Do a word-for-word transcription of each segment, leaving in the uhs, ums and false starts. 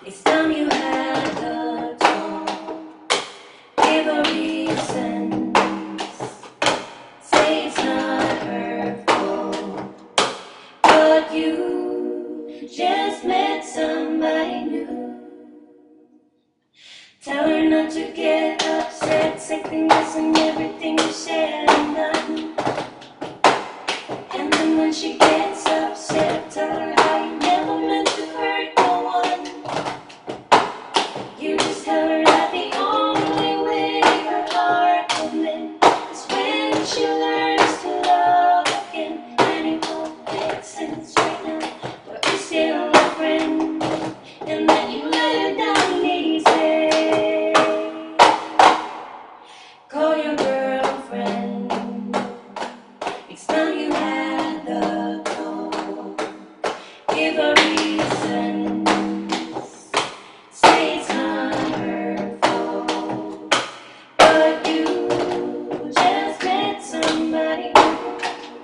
It's time you had the talk. Give a reason. Say it's not her fault, but you just met somebody new. Tell her not to get upset, second guessing everything you said and done. And then when she gets upset, tell her how you never meant to hurt no one. You just tell her that the only way her heart will mend is when she learns to love again. And it won't make sense right now, but you're still a friend, and that you let her down easy. Call your girlfriend. It's time you had the talk. Give a reason. Say it's not her fault, but you just met somebody new.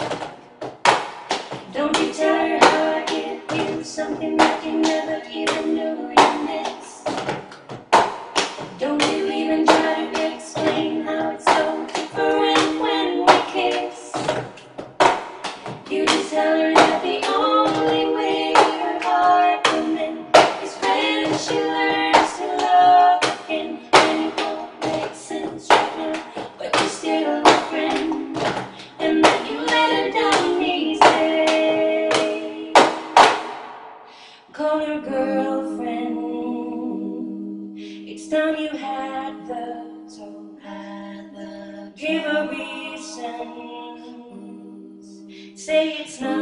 Don't you tell her how I give you something that you never even knew you missed. Don't you even try to explain how it's so different when we kiss. You just tell her that the only way her heart will mend is when she learns to love again. And it won't make sense right now, but you're still a friend, and that you let her down easy. Call your girlfriend. It's time you had the talk, had the give a reason. Say it's not